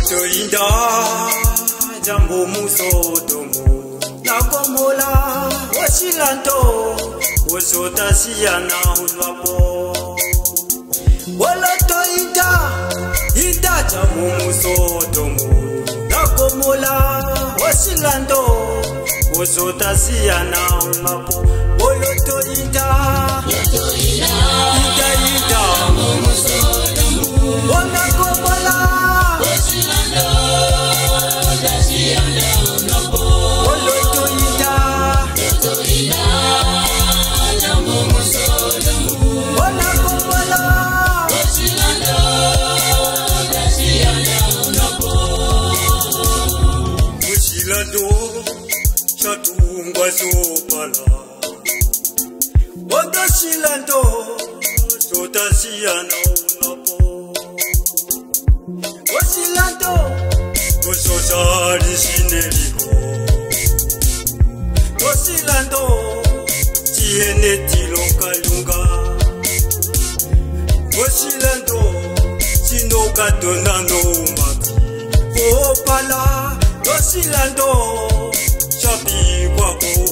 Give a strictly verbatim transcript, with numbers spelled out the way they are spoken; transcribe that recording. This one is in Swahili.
Oloto inda jambo mu Sodom na Gomorrah wasilanto wosota siyana ulwapo. Oloto inda inda jambo mu Sodom na Gomorrah wasilanto wosota siyana ulwapo. Oloto inda inda inda mu Sodom na Gomorrah wasilanto siyana ulwapo. Oloto inda oloto inda jambo mu Sodom na Gomorrah wasilanto siyana ulwapo. Wasilanto chatungwa sopala Odo silando sota siyana ulwapo. Wasilando ososari sineliko Wasilando tiene tilonga lunga Wasilando sinoka donando maki Opala Wasilando chapi kwako